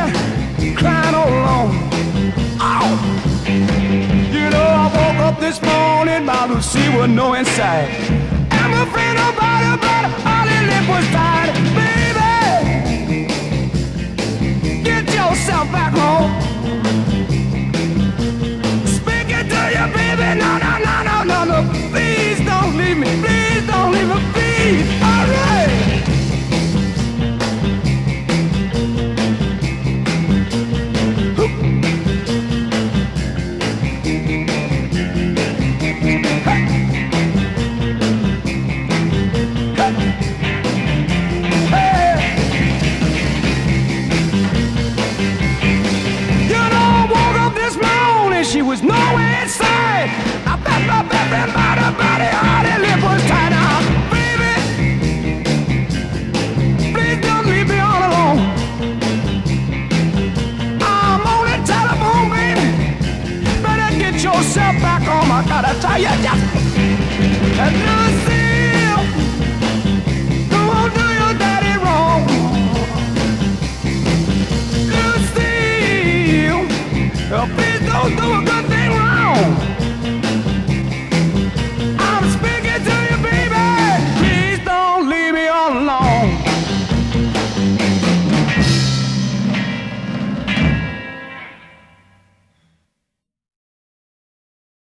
crying all alone. Oh. You know, I woke up this morning, my Lucille was no inside. I'm afraid about it, but all her lip was tied. Baby, get yourself back home. Speaking to you, baby, no, no, no, no, no, no. Please don't leave me, please don't leave me, please. All right. She was nowhere in sight. I bet my body, all her lip was tied out. Baby, please don't leave me all alone. I'm on the telephone, baby. Better get yourself back on. I gotta tell you, just